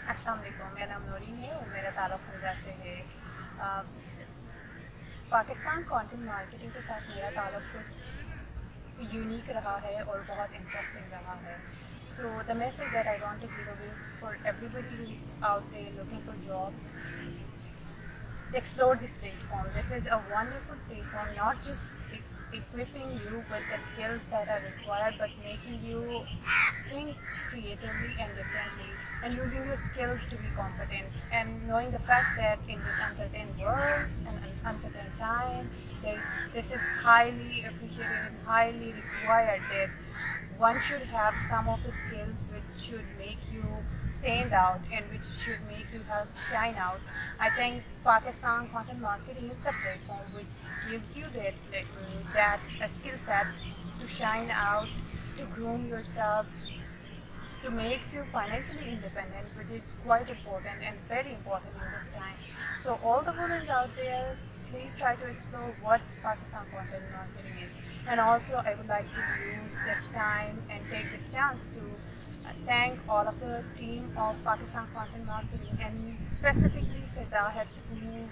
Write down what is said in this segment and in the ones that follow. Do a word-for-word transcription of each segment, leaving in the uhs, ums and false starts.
अस्सलाम वालेकुम, मेरा नाम नौरीन है और मेरा ताल्लुक़ पंजा से है। आ, पाकिस्तान कंटेंट मार्केटिंग के साथ मेरा ताल्लुक़ कुछ यूनिक रहा है और बहुत इंटरेस्टिंग रहा है। So the message that I want to give away for everybody who is out there looking for jobs, explore this platform. This is a wonderful platform, not just e- equipping you with the skills that are required, but making you think creatively and differently, and using your skills to be competent, and knowing the fact that in this uncertain world and an uncertain time, there is, this is highly appreciated and highly required that one should have some of the skills which should make you stand out and which should make you help shine out. I think Pakistan content marketing is the platform which gives you that that, that a skill set to shine out, to groom yourself, to make you financially independent, which is quite important and very important in this time. So all the women out there, please try to explore what Pakistan content marketing is. And also I would like to use this time and take this chance to uh, thank all of the team of Pakistan content marketing, and specifically Sajahat, who,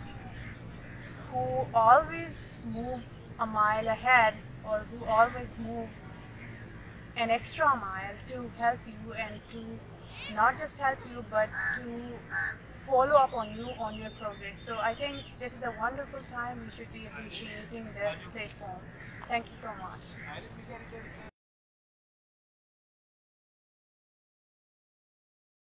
who always move a mile ahead, or who always move an extra mile to help you, and to not just help you but to follow up on you on your progress. So I think this is a wonderful time. We should be appreciating the platform. Thank you so much.